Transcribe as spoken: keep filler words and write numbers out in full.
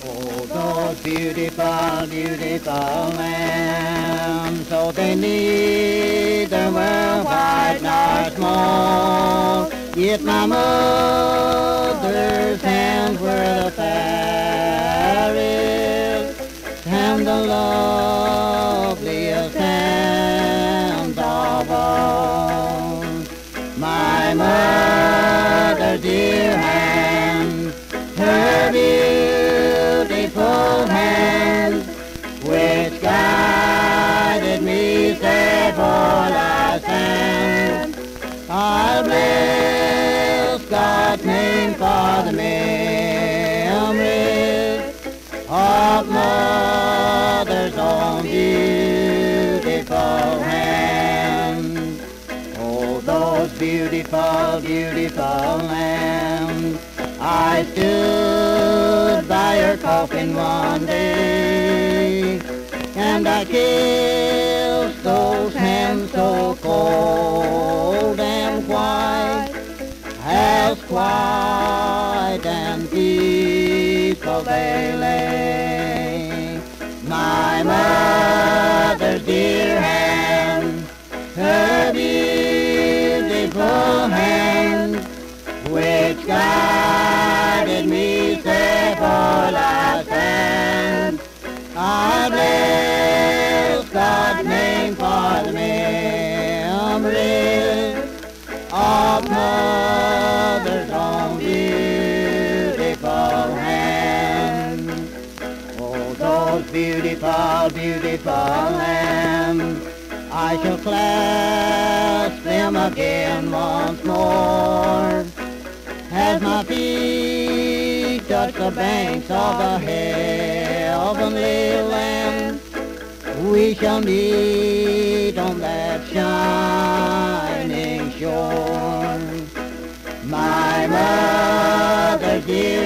Oh, those beautiful, beautiful lambs, so they neither were white nor small, yet my mother's hands were the fairest and the loveliest hands of all. My mother's dear hands, her beautiful hands, which guided me safe o'er life's hand. I'll bless God's name for the memories of mother's own beautiful hands. Oh, those beautiful, beautiful lambs, I stood by her coffin one day, and I kissed those hands so cold and white, as quiet and peaceful they lay. My mother's dear hand, her beautiful hand, which guided me safe o'er life's hand. I bless God's name for the memories of mother's own beautiful hand. Oh, those beautiful, beautiful lambs, I shall clasp them again once more, as my feet touch the banks of the heavenly land. We shall meet on that shining shore. My mother's dear